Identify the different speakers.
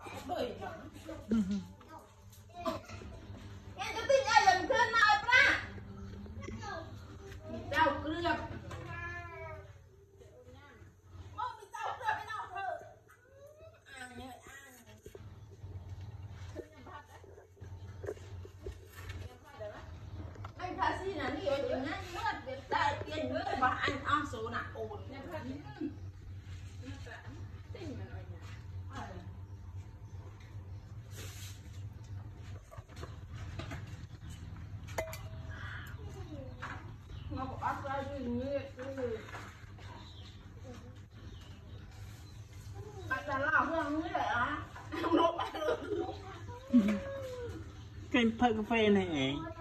Speaker 1: nghe tôi tin ai lần khơi nào ra đau cướp anh thà xin là đi ở chỗ này mất việc đại tiền nữa và anh ăn số nào ổn nó có bắt ra gì như bạn đã làm không như vậy á không nó bắt được
Speaker 2: cái phơi cà phê này